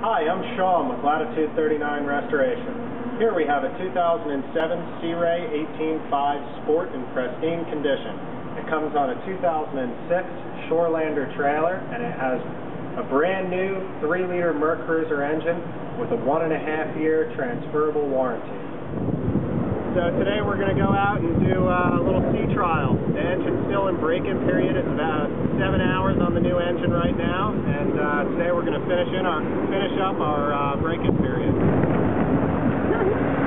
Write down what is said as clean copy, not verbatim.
Hi, I'm Sean with Latitude 39 Restoration. Here we have a 2007 Searay 18.5 Sport in pristine condition. It comes on a 2006 Shorelander trailer, and it has a brand new 3-liter mercruiser engine with a 1.5-year transferable warranty. So today we're going to go out and do a little sea trial. The engine's still in break-in period. It's about 7 hours on the new engine right now, and today we're going to finish up our break-in period.